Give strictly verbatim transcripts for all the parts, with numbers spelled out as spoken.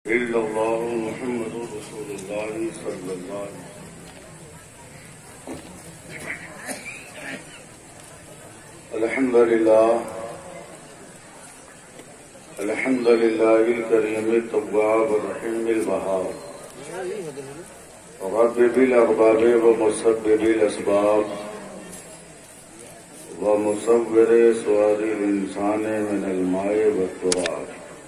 إلا الله محمد رسول الله صلى الله عليه وسلم. الحمد لله الحمد لله الكريم التواب الرحيم الوهاب رب بالأرباب ومسبب الأسباب ومصور صور الإنسان من الماء والتراب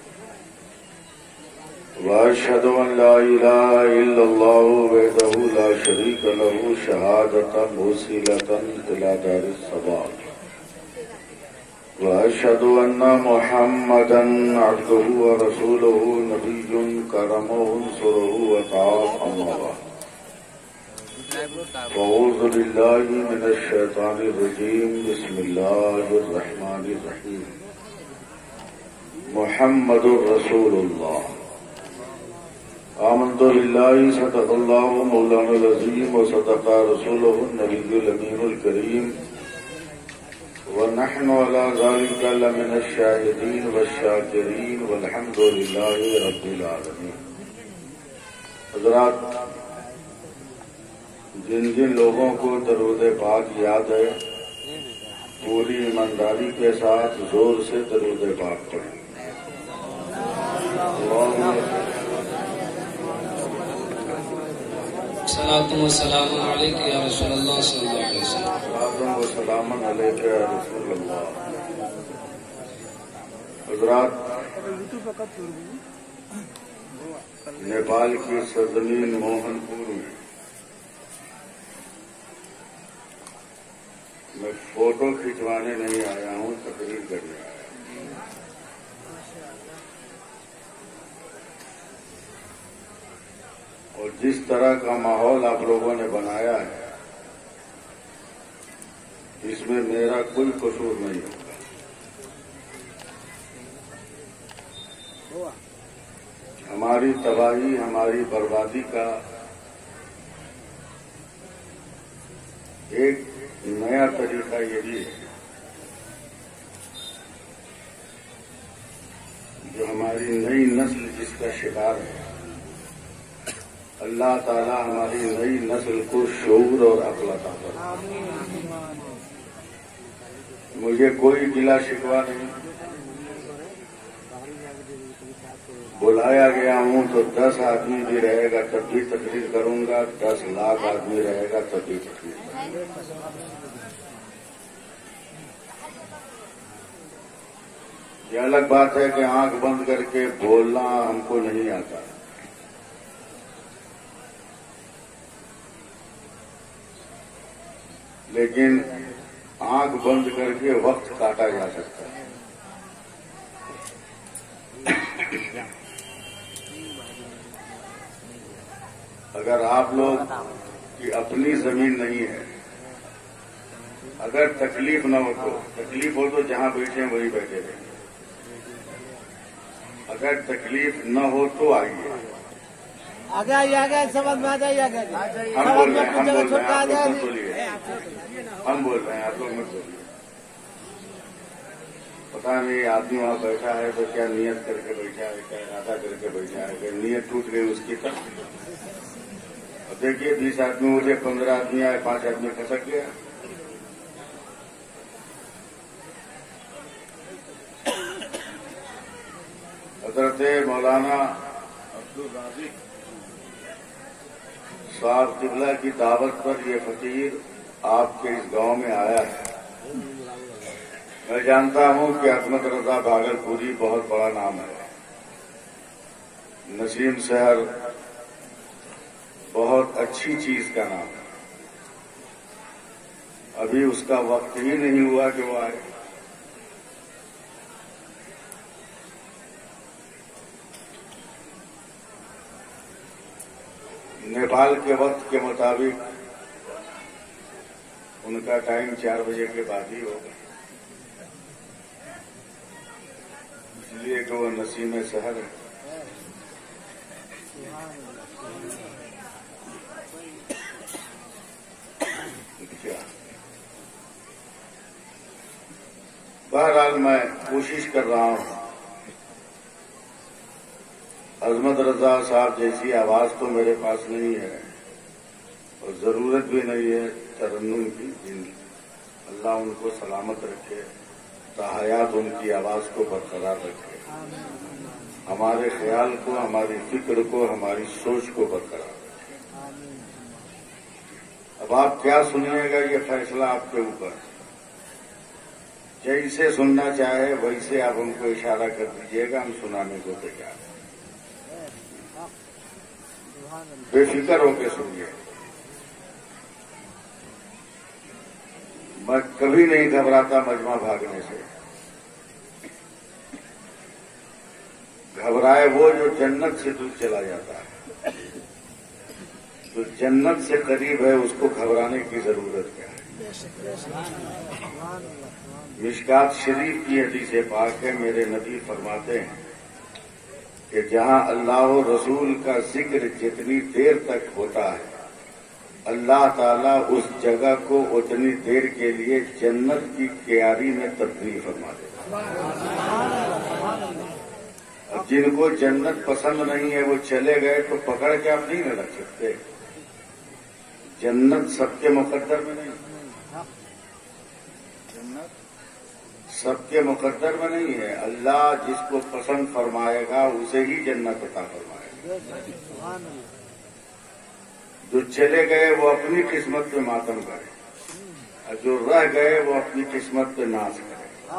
وأشهد أن لا إله إلا الله وحده لا شريك له شهادة موصلة إلى دار الثواب وأشهد أن محمدا عبده ورسوله نبي كرمه انصره وطاعه أما بعد أعوذ بالله من الشيطان الرجيم بسم الله الرحمن الرحيم محمد رسول الله آمنت بالله صدق الله مولانا العظيم وصدق رسوله النبي الأمين الكريم ونحن على ذلك لمن الشاهدين والشاكرين والحمد لله رب العالمين. حضرات، جن جن لوگوں کو درود پاک یاد ہے پوری ایمانداری کے ساتھ زور سے درود پاک پڑھیں. صلاۃ و سلام علیک یا رسول اللہ صلی اللہ علیہ وسلم. صلاۃ و سلام علیک یا رسول اللہ. حضرات، نیپال کی سرزمین موہن پور میں میں فوٹو کھنچوانے نہیں آیا ہوں، تقریر کرنے آیا ہوں. اور جس طرح کا ماحول آپ لوگوں نے بنایا ہے اس میں میرا کوئی قصور نہیں ہوگا. ہماری تباہی، ہماری بربادی کا ایک نیا طریقہ یہ بھی ہے جو ہماری نئی نسل جس کا شکار ہے. اللہ تعالی ہماری نئی نسل کو شعور اور عقل عطا فرمائے. مجھے کوئی گلہ شکوا نہیں. بلایا گیا ہوں تو دس آدمی بھی رہے گا تب بھی تقریر کروں گا، دس لاکھ آدمی رہے گا تب بھی تقریر کروں گا. یہ الگ بات ہے کہ آنکھ بند کر کے بولنا ہم کو نہیں آتا، لیکن آنکھ بند کر کے وقت کاٹا جا سکتا ہے. اگر آپ لوگ کی اپنی زمین نہیں ہے، اگر تکلیف نہ ہو تو تکلیف ہو تو جہاں بیٹھے ہیں وہی بیٹھے رہیں. اگر تکلیف نہ ہو تو آئیے. آگے آئیے، آگے سمجھ میں آ جائیے. آگے ہم بول رہے ہیں ہم بول رہے ہیں آپ لوگ مت بولیے. ہم بول رہے ہیں آپ لوگ مت بولیے. پتا نہیں آدمی وہاں بیٹھا ہے تو کیا نیت کر کے بیٹھا ہے، کیا ارادہ کر کے بیٹھا ہے. اگر نیت ٹوٹ گئی اس کی طرف دیکھیے، بیس آدمی مجھے پندرہ آدمی آئے، پانچ آدمی کھسک گیا. حضرت مولانا عبدالرازق صاحب قبلہ کی دعوت پر یہ فقیر آپ کے اس گاؤں میں آیا ہے. میں جانتا ہوں کہ عظمت رضا بھاگل پوری بہت بڑا نام ہے. نسیم سحر بہت اچھی چیز کا نام ہے. ابھی اس کا وقت ہی نہیں ہوا کہ وہ آئے. نیپال کے وقت کے مطابق ان کا ٹائم چار بجے کے بعد ہی ہوگا، اس لیے کہ وہ نسیم سحر ہے. بہرحال میں کوشش کر رہا ہوں عظمت رضا صاحب جیسی آواز تو میرے پاس نہیں ہے اور ضرورت بھی نہیں ہے ترنم کی. جن اللہ ان کو سلامت رکھے، تحیات ان کی آواز کو برقرار رکھے، ہمارے خیال کو، ہماری فکر کو، ہماری سوچ کو برقرار رکھے. اب آپ کیا سنیے گا یہ فیصلہ آپ کے اوپر. جیسے سننا چاہے ویسے آپ ہم کو اشارہ کر دیجیے گا، ہم سنانے کو تیار ہیں. بے فکر ہو کے سنیے. میں کبھی نہیں گھبراتا مجمع بھاگنے سے. گھبرائے وہ جو جنت سے دور چلا جاتا ہے. جو جنت سے قریب ہے اس کو گھبرانے کی ضرورت کیا ہے. مشکات شریف کی حدیث پاک ہے، میرے نبی فرماتے ہیں کہ جہاں اللہ و رسول کا ذکر جتنی دیر تک ہوتا ہے اللہ تعالیٰ اس جگہ کو اتنی دیر کے لیے جنت کی کیاری میں تبدیل فرما دیتا ہے. جن کو جنت پسند نہیں ہے وہ چلے گئے تو پکڑ کے آپ نہیں نہ رکھ سکتے. جنت سب کے مقدر میں نہیں، جنت سب کے مقدر میں نہیں ہے. اللہ جس کو پسند فرمائے گا اسے ہی جنت عطا فرمائے گا. جو چلے گئے وہ اپنی قسمت پہ ماتم کرے اور جو رہ گئے وہ اپنی قسمت پہ ناز کرے.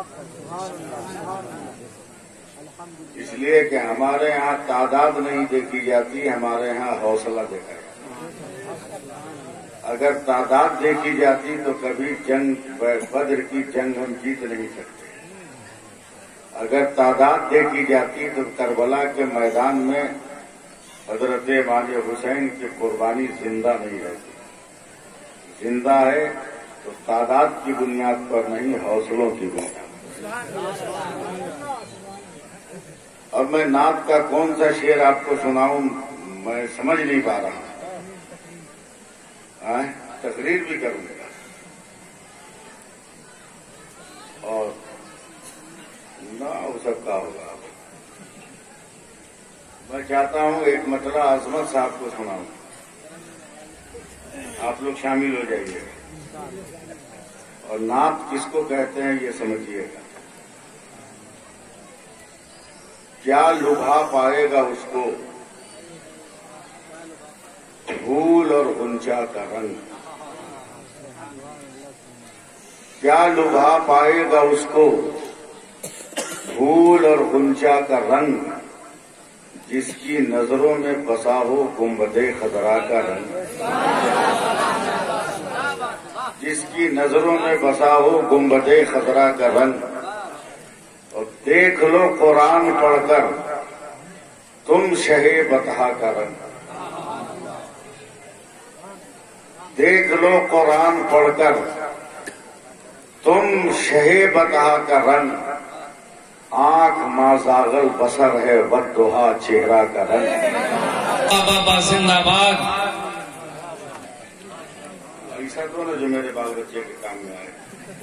اس لیے کہ ہمارے ہاں تعداد نہیں دیکھی جاتی، ہمارے ہاں حوصلہ دیکھا جاتا. اگر تعداد دیکھی جاتی تو کبھی جنگ بدر کی جنگ ہم جیت نہیں سکتے. اگر تعداد دیکھی جاتی تو کربلا کے میدان میں حضرت امام حسین کی قربانی زندہ نہیں رہتی. زندہ ہے تو تعداد کی بنیاد پر نہیں، حوصلوں کی بنیاد. اب میں نعت کا کون سا شعر آپ کو سناؤں میں سمجھ نہیں پا رہا ہوں. تقریر بھی کروں گا اور نہ وہ سب کا ہوگا. میں چاہتا ہوں ایک مطلب عظمت صاحب کو سناؤں، آپ لوگ شامل ہو جائیے اور نعت کس کو کہتے ہیں یہ سمجھیے گا. کیا لبھا پائے گا اس کو پھول اور غنچہ کا رنگ. کیا لبھا پائے گا اس کو پھول اور غنچہ کا رنگ، جس کی نظروں میں بسا ہو گنبد خضرا کا رنگ. جس کی نظروں میں بسا ہو گنبد خضرا کا رنگ. اور دیکھ لو قرآن پڑھ کر تم شہ بطحا کا رنگ. دیکھ لو قرآن پڑھ کر تم شہ بطحا کا رنگ. آنکھ مازاغل بسر ہے بددہا چہرہ کا رنگ. بابا زندہ باد. ایسا تو نا جو میرے بال بچے کے کام میں آئے.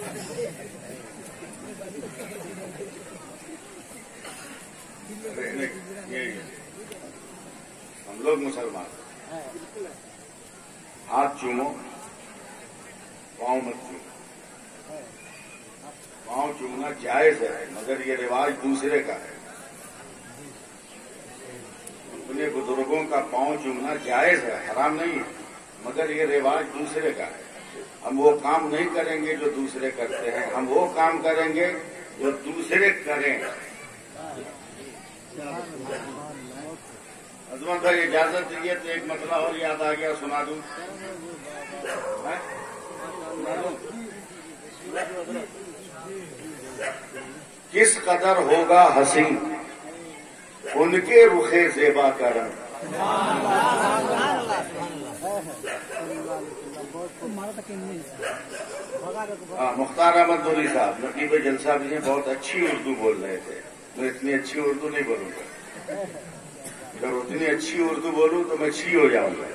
ہم لوگ مسلمان ہاتھ چومو پاؤں مت چومو. پاؤں چومنا جائز ہے مگر یہ رواج دوسرے کا ہے. اپنے بزرگوں کا پاؤں چومنا جائز ہے، حرام نہیں ہے، مگر یہ رواج دوسرے کا ہے. ہم وہ کام نہیں کریں گے جو دوسرے کرتے ہیں، ہم وہ کام کریں گے جو دوسرے کریں. عظمت بھائی اجازت دیجیے تو ایک مسئلہ اور یاد آ گیا، سنا دوں. کس قدر ہوگا حسین ان کے رخ زیبا کا رنگ. مختار احمد نوری صاحب نقیب جلسہ بھی بہت اچھی اردو بول رہے تھے. میں اتنی اچھی اردو نہیں بولوں گا، اگر اتنی اچھی اردو بولوں تو میں چھی ہو جاؤں گا.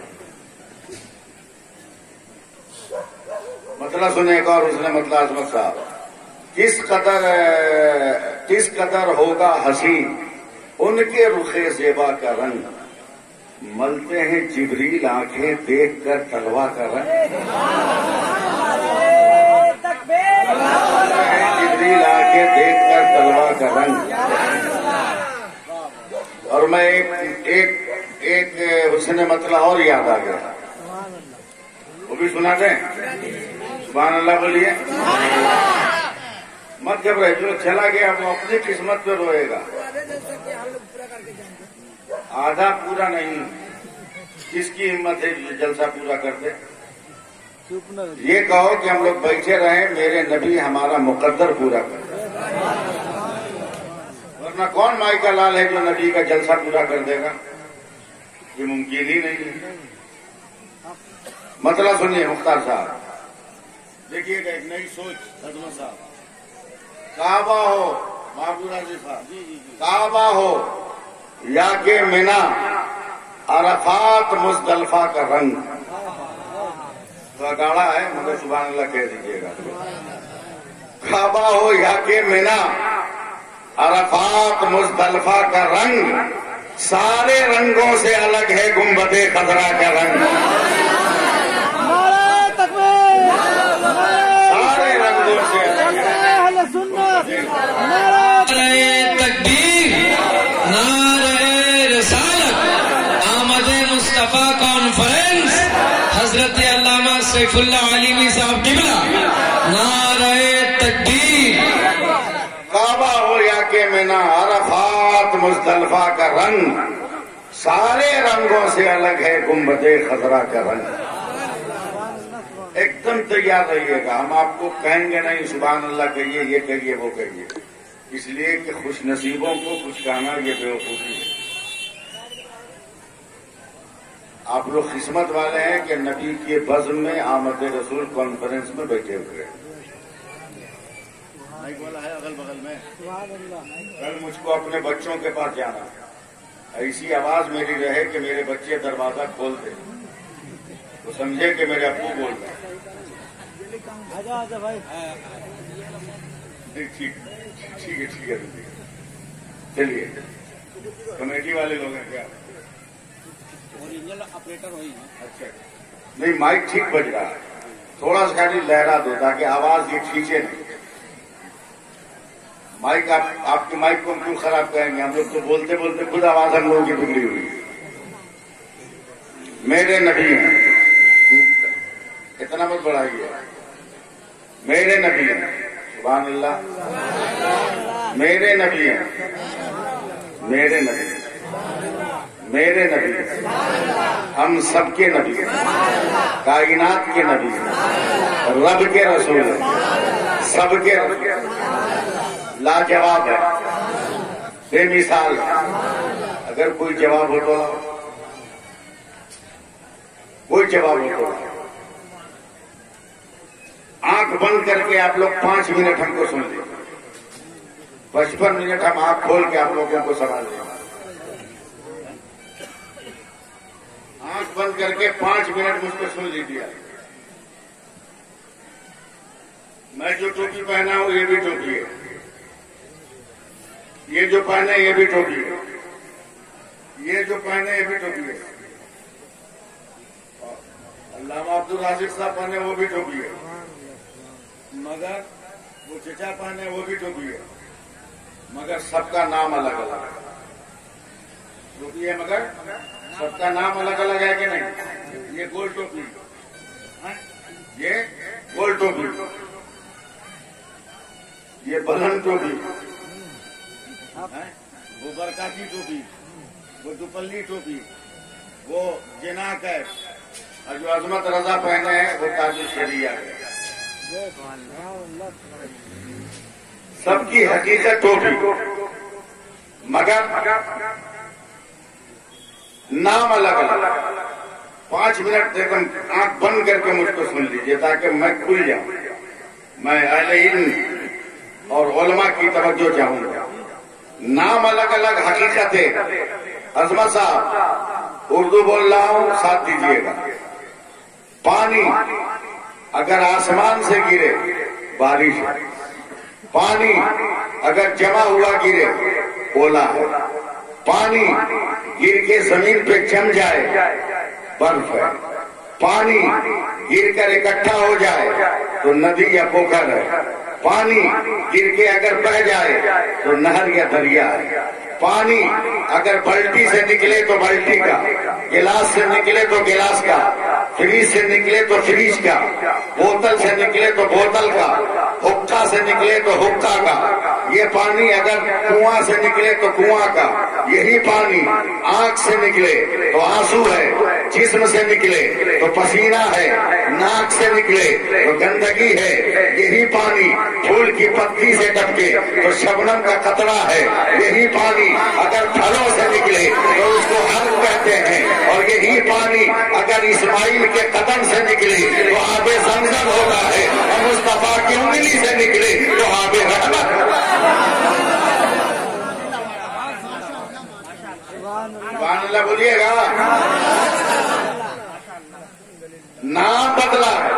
مطلب سنے گا. اور اس نے مطلب عظمت صاحب کس قدر کس قدر ہوگا حسین ان کے رخ زیبا کا رنگ ملتے ہیں جبریل آنکھیں دیکھ کر تلوا کا رنگ، جبریل آنکھیں دیکھ کر تلوا کا رنگ۔ اور میں ایک ایک ایک اس نے مطلب اور یاد آ گیا، وہ بھی سنا دیں؟ سبحان اللہ بولیے۔ مت گھبرائے، جو چلا گیا وہ اپنی قسمت پہ روئے گا، آدھا پورا نہیں۔ کس کی ہمت ہے جلسہ پورا کر دے؟ یہ کہو کہ ہم لوگ بیٹھے رہیں، میرے نبی ہمارا مقدر پورا کر دے، ورنہ کون مائی کا لال ہے جو نبی کا جلسہ پورا کر دے گا؟ یہ ممکن ہی نہیں ہے۔ مطلب سنیے مختار صاحب، دیکھیے گا ایک نئی سوچ حضمت صاحب۔ کعبہ ہو محبوب راضی صاحب، کعبہ ہو یا کہ مینا، عرفات مزدلفہ کا رنگ، گاڑا ہے مگر سبحان اللہ کہہ دیجیے گا۔ کعبہ ہو یا کہ مینا، عرفات مزدلفہ کا رنگ، سارے رنگوں سے الگ ہے گنبد خضرا کا رنگ، سارے رنگوں سے الگ ہے۔ نعرہ تکبیر، نعرہ رسالت، آمد مصطفیٰ کانفرنس، حضرت علامہ سیف اللہ علیمی صاحب قبلہ، نعرہ تکبیر۔ کعبہ ہو یا کہ مینا، عرفات مزدلفہ کا رنگ، سارے رنگوں سے الگ ہے گنبد خضرا کا رنگ۔ ایک دم تیار رہیے گا، ہم آپ کو کہیں گے نہیں سبحان اللہ کہیے، یہ کہیے، وہ کہیے، اس لیے کہ خوش نصیبوں کو کچھ کہنا یہ بیوقوفی ہے۔ آپ لوگ قسمت والے ہیں کہ نبی کے بزم میں آمد رسول کانفرنس میں بیٹھے ہوئے ہیں۔ بولا ہے اگل بغل میں، کل مجھ کو اپنے بچوں کے پاس جانا، ایسی آواز میری رہے کہ میرے بچے دروازہ کھول دیں تو سمجھے کہ میرے ابو بول رہے ہیں۔ ٹھیک ٹھیک ہے ٹھیک ہے چلیے، کمیٹی والے لوگ ہیں کیا؟ آپریٹر ہوئی ہے۔ اچھا نہیں، مائک ٹھیک بج رہا ہے، تھوڑا سا خالی لہرا دو تاکہ آواز یہ کھینچے نہیں۔ مائک آپ آپ کے مائک کو ہم کیوں خراب کریں گے؟ ہم لوگ تو بولتے بولتے خود آواز ہم لوگوں کی بگڑی ہوئی ہے۔ میرے نبی ہیں، اتنا مت بڑھائیے، میرے نبی ہیں، سبحان اللہ، میرے نبی ہیں، میرے نبی ہیں، میرے نبی ہیں، ہم سب کے نبی ہیں، کائنات کے نبی ہیں، رب کے رسول ہیں، سب کے رسول ہیں، لاجواب ہے، بے مثال ہے۔ اگر کوئی جواب ہو تو کوئی جواب ہو تو آنکھ بند کر کے آپ لوگ پانچ منٹ ہم کو سن لیں، پچپن منٹ ہم آنکھ کھول کے آپ لوگوں کو سوال دیں۔ آنکھ بند کر کے پانچ منٹ مجھ کو سن لیجیے۔ میں جو ٹوپی پہنا ہوں یہ بھی ٹوپی ہے، یہ جو پہنے یہ بھی ٹوپی ہے، یہ جو پہنے یہ بھی ٹوپی ہے، علامہ عبد الرازق صاحب پہنے وہ بھی ٹوپی ہے، مگر وہ چچا پہنے وہ بھی ٹوپی ہے، مگر سب کا نام الگ الگ ہے۔ ٹوپی ہے مگر سب کا نام الگ الگ ہے کہ نہیں؟ یہ گول ٹوپی، یہ گول ٹوپی، یہ بلند ٹوپی، وہ برکاتی ٹوپی، وہ دوپلی ٹوپی، وہ جناک ہے، اور جو عظمت رضا پہنے ہیں وہ تاج الشریعہ ہے۔ سب کی حقیقت ٹوپی مگر نام الگ الگ۔ پانچ منٹ ایک آنکھ بند کر کے مجھ کو سن لیجیے تاکہ میں کھل جاؤں، میں اہل علم اور علماء کی توجہ چاہوں گا۔ نام الگ الگ، حقیقت ہے۔ عظمت صاحب اردو بول رہا ہوں، ساتھ دیجیے گا۔ پانی اگر آسمان سے گرے بارش ہے، پانی اگر جمع ہوا گرے اولا ہے، پانی گر کے زمین پہ جم جائے برف ہے، پانی گر کر اکٹھا ہو جائے تو ندی یا پوکھر ہے، پانی گر کے اگر بہ جائے تو نہر یا دریا ہے، پانی اگر بالٹی سے نکلے تو بالٹی کا، گلاس سے نکلے تو گلاس کا، فریج سے نکلے تو فریج کا، بوتل سے نکلے تو بوتل کا، حقہ سے نکلے تو حقہ کا، یہ پانی اگر کنواں سے نکلے تو کنواں کا، یہی پانی آنکھ سے نکلے تو آنسو ہے، جسم سے نکلے تو پسینہ ہے، ناک سے نکلے تو گندگی ہے، یہی پانی پھول کی پتی سے ٹپکے تو شبنم کا قطرہ ہے، یہی پانی اگر پھلوں سے نکلے تو اس کو حرف کہتے ہیں، اور یہی پانی اگر اسماعیل کے قدم سے نکلے تو آب زمزم ہوتا ہے، اور مصطفیٰ کی انگلی سے نکلے تو آب رحمت ہوتا ہے۔ سبحان اللہ بولیے گا۔ نام بدلا ہے،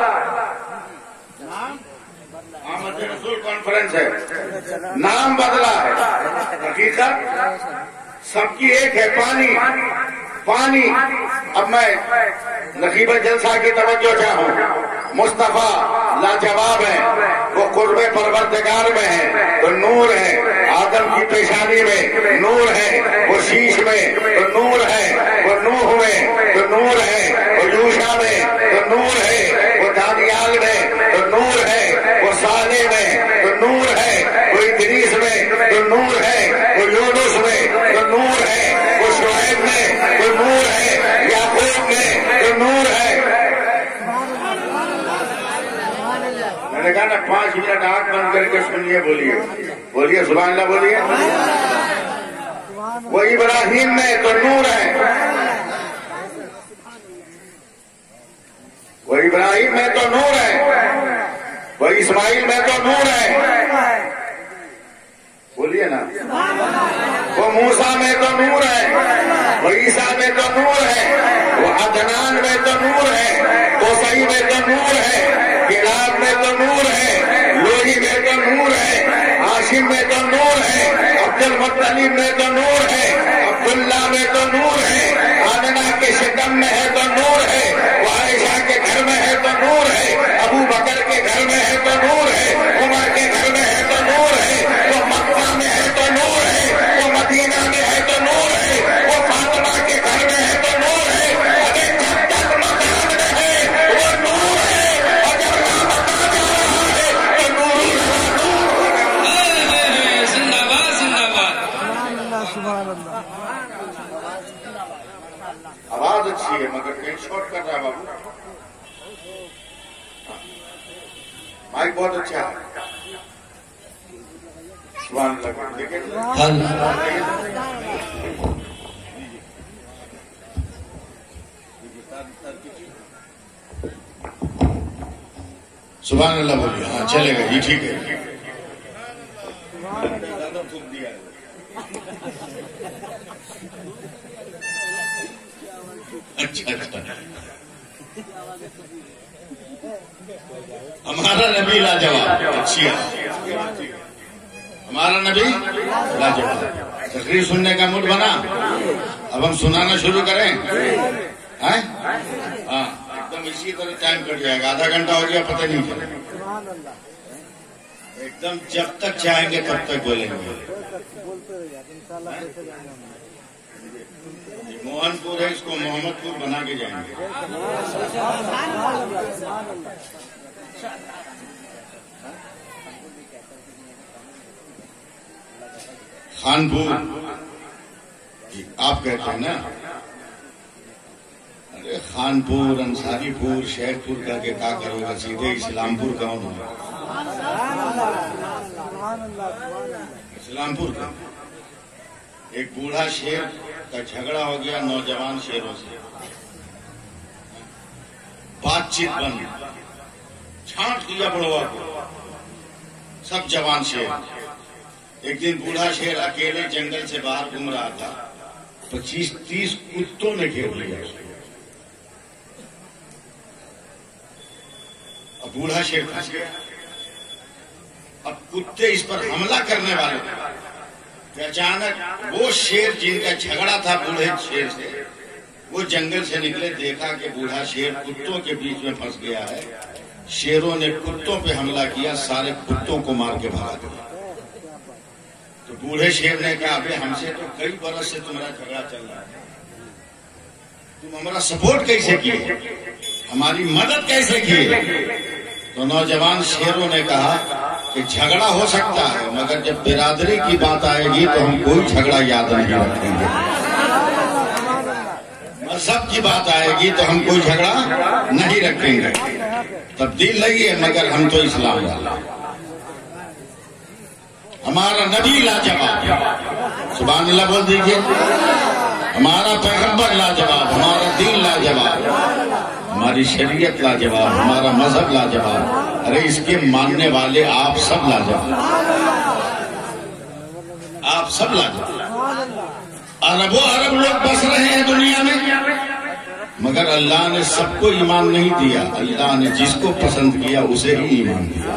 احمد رسول کانفرنس ہے، نام بدلا ہے، حقیقت سب کی ایک ہے، پانی پانی۔ اب میں نقیب جلسہ کی توجہ چاہوں، مصطفیٰ لاجواب ہے، وہ قرب پروردگار میں ہے تو نور ہے، آدم کی پیشانی میں نور ہے، وہ شیش میں تو نور ہے، وہ نوح میں تو نور ہے، وہ یوشع میں تو نور ہے، وہ دانیال میں تو نور ہے، وہ صالح میں تو نور ہے، وہ ادریس میں تو نور ہے، وہ یونس میں تو نور ہے، وہ شعیب میں تو نور ہے، یعقوب میں تو نور ہے۔ میں نے کہا نا پانچ منٹ آنکھ بند کر کے سنیے، بولیے بولیے سبحان اللہ بولیے۔ وہ ابراہیم میں تو نور ہے، وہ ابراہیم میں تو نور ہے، وہ اسماعیل میں تو نور ہے، بولیے نا۔ وہ موسیٰ میں تو نور ہے، وہ عیسیٰ میں تو نور ہے، وہ عدنان میں تو نور ہے، قصی میں تو نور ہے، کلاب میں تو نور ہے، لوہی میں تو نور ہے، ہاشم میں تو نور ہے، عبد المطلب میں تو نور ہے، عبداللہ میں تو نور ہے، آمنہ کے شکم میں ہے تو نور ہے، وہ عائشہ کے گھر میں ہے تو نور ہے، ابو بکر کے گھر میں ہے تو نور ہے، عمر کے گھر میں ہے تو نور ہے، وہ مکہ میں ہے تو نور ہے، وہ مدینہ میں ہے تو نور ہے، وہ فاطمہ کے گھر میں ہے تو نور ہے، اگر جب تک مکان میں ہے وہ نور ہے، اور جب مکان جا رہا ہے تو نور ہے۔ زندہ باد زندہ باد۔ سبحان اللہ۔ آواز اچھی ہے مگر کہیں شارٹ کر رہا ہے بابو، مائک بہت اچھا ہے۔ سبحان اللہ دیکھیں سبحان اللہ بولیے، ہاں چلے گا جی ٹھیک ہے۔ اچھا اچھا، ہمارا نبی لاجواب، اچھی ہے، ہمارا نبی لاجواب۔ تقریر سننے کا موڈ بنا، اب ہم سنانا شروع کریں؟ ہاں ایک دم اسی طرح ٹائم کٹ جائے گا، آدھا گھنٹہ ہو گیا پتہ نہیں چلے، ایک دم جب تک چاہیں گے تب تک بولیں گے۔ موہن پور ہے، اس کو محمد پور بنا کے جائیں گے۔ خانپور آپ کہتے ہیں نا، ارے خانپور، انصاری پور، شیخ پور کر کے کیا کرو گا، سیدھے اسلام پور کون ہوگا؟ اسلام پور کا ایک بوڑھا شیر کا جھگڑا ہو گیا نوجوان شیروں سے، بات چیت بن، چھانٹ دیا بڑوا کو، سب جوان شیر۔ ایک دن بوڑھا شیر اکیلے جنگل سے باہر گھوم رہا تھا، پچیس تیس کتوں نے گھیر لیا، اب بوڑھا شیر پھنس گیا، اب کتے اس پر حملہ کرنے والے کہ اچانک وہ شیر جن کا جھگڑا تھا بوڑھے شیر سے، وہ جنگل سے نکلے، دیکھا کہ بوڑھا شیر کتوں کے بیچ میں پھنس گیا ہے. شیروں نے کتوں پہ حملہ کیا، سارے کتوں کو مار کے بھگا دیا. تو بوڑھے شیر نے کہا ابے ہم سے تو کئی برس سے تمہارا جھگڑا چل رہا ہے، تم ہمارا سپورٹ کیسے کیے، ہماری مدد کیسے کیے؟ تو نوجوان شیروں نے کہا کہ جھگڑا ہو سکتا ہے مگر جب برادری کی بات آئے گی تو ہم کوئی جھگڑا یاد نہیں رکھیں گے، مذہب کی بات آئے گی تو ہم کوئی جھگڑا نہیں رکھیں گے. تبدیل نہیں ہے مگر ہم تو اسلام والے، ہمارا نبی لاجواب، سبحان اللہ بول دیجیے، ہمارا پیغمبر لاجواب، ہمارا دین لاجواب، ہماری شریعت لاجواب، ہمارا مذہب لاجواب. ارے اس کے ماننے والے آپ سب لاجواب، آپ سب لاجواب. اربوں ارب لوگ بس رہے ہیں دنیا میں مگر اللہ نے سب کو ایمان نہیں دیا، اللہ نے جس کو پسند کیا اسے ہی ایمان دیا.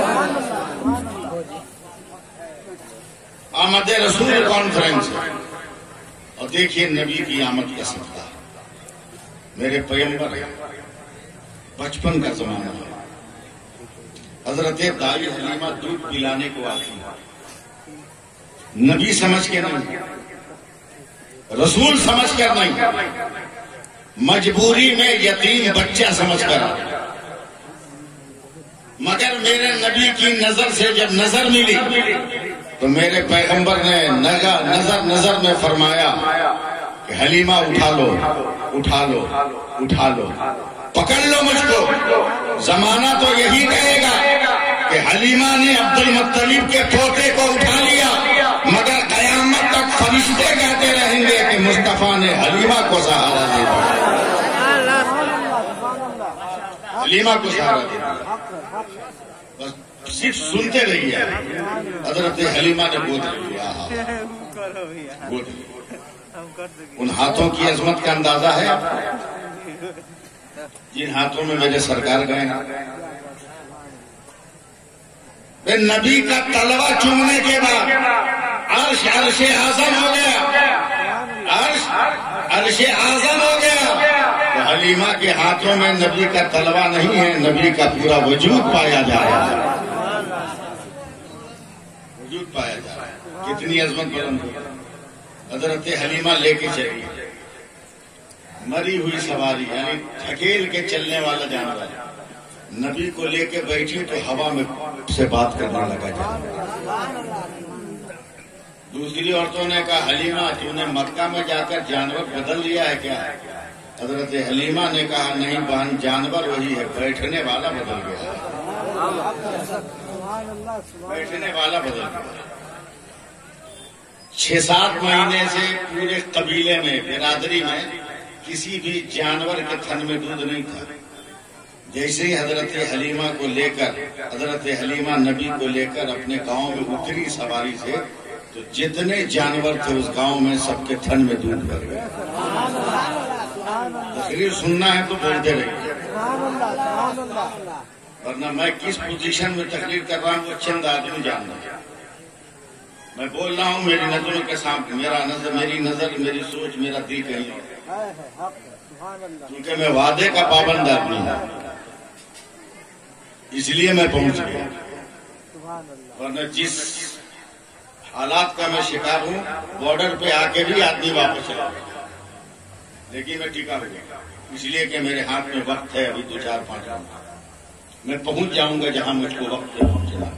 آمد رسول کانفرنس اور دیکھیے نبی کی آمد کا صدقہ، میرے پیغمبر بچپن کا زمانہ ہے. حضرت دائی حلیمہ دودھ پلانے کو آتی، نبی سمجھ کے نہیں، رسول سمجھ کر نہیں، مجبوری میں یتیم بچہ سمجھ کر. مگر میرے نبی کی نظر سے جب نظر ملی تو میرے پیغمبر نے نظر نظر میں فرمایا کہ حلیمہ اٹھا لو اٹھا لو اٹھا لو، پکڑ لو مجھ کو. زمانہ تو یہی کہے گا کہ حلیمہ نے عبد المطلب کے پوتے کو اٹھا لیا، مگر قیامت تک فرشتے کہتے رہیں گے کہ مصطفیٰ نے حلیمہ کو سہارا دے دیا، حلیمہ کو سہارا دے دیا. بس صرف سنتے رہیے. حضرت حلیمہ نے گود لیا، گود لیا. ان ہاتھوں کی عظمت کا اندازہ ہے جن ہاتھوں میں میرے سرکار گئے ہیں. نبی کا تلوا چومنے کے بعد عرش عرش اعظم ہو گیا، عرش عرش اعظم ہو گیا. تو حلیمہ کے ہاتھوں میں نبی کا تلوا نہیں ہے، نبی کا پورا وجود پایا جا رہا ہے، وجود پایا جا رہا ہے. کتنی عظمت بلند ہو. حضرت حلیمہ لے کے چلی، مری ہوئی سواری یعنی دھکیل کے چلنے والا جانور، نبی کو لے کے بیٹھی تو ہوا میں سے بات کرنے لگا جانور. دوسری عورتوں نے کہا حلیمہ تو نے مکہ میں جا کر جانور بدل لیا ہے کیا؟ حضرت حلیمہ نے کہا نہیں بہن، جانور وہی ہے، بیٹھنے والا بدل گیا، بیٹھنے والا بدل گیا. چھ سات مہینے سے پورے قبیلے میں برادری میں کسی بھی جانور کے تھن میں دودھ نہیں تھا. جیسے ہی حضرت حلیمہ کو لے کر حضرت حلیمہ نبی کو لے کر اپنے گاؤں میں اتری سواری سے تو جتنے جانور تھے اس گاؤں میں سب کے تھن میں دودھ بھر گئے. تقریر سننا ہے تو بولتے رہیے، ورنہ میں کس پوزیشن میں تقریر کر رہا ہوں وہ چند آدمی جان رہے ہیں. میں بول رہا ہوں میری نظروں کے سامنے، میرا نظر میری نظر میری سوچ میرا دل کہیں، کیونکہ میں وعدے کا پابند آدمی ہوں، اس لیے میں پہنچ گیا. ورنہ جس حالات کا میں شکار ہوں بارڈر پہ آ کے بھی آدمی واپس چلا گیا، لیکن میں ٹکا ہو گیا اس لیے کہ میرے ہاتھ میں وقت ہے، ابھی دو چار پانچ گھنٹہ میں پہنچ جاؤں گا جہاں مجھ کو وقت پہ پہنچنا.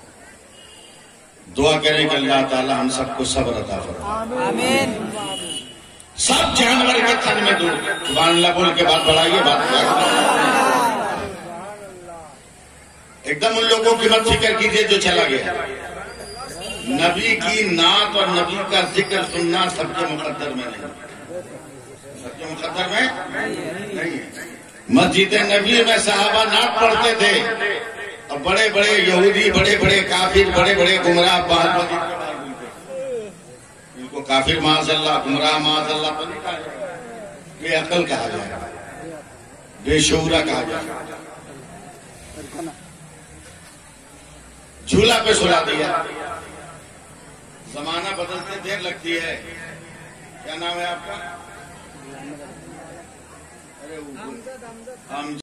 دعا کریں کہ اللہ تعالی ہم سب کو صبر عطا فرمائے. آمین. سب جانور کے تھن میں دودھ، سبحان اللہ بول کے بات بڑھائیے، بات کیا ایک دم ان لوگوں کی مت فکر کیجیے جو چلا گیا. نبی کی نعت اور نبی کا ذکر سننا سب کے مقدر میں نہیں، سب کے مقدر میں نہیں. مسجد نبی میں صحابہ نعت پڑھتے تھے اور بڑے بڑے یہودی بڑے بڑے کافر بڑے بڑے گمراہ بال ان کو کافر معاذ اللہ، گمراہ معاذ اللہ پر نہیں کہا جائے، بے عقل کہا جائے، بے شعورا کہا جائے. جھولا پہ سلا دیا، زمانہ بدلتے دیر لگتی ہے. کیا نام ہے آپ کا؟ ارے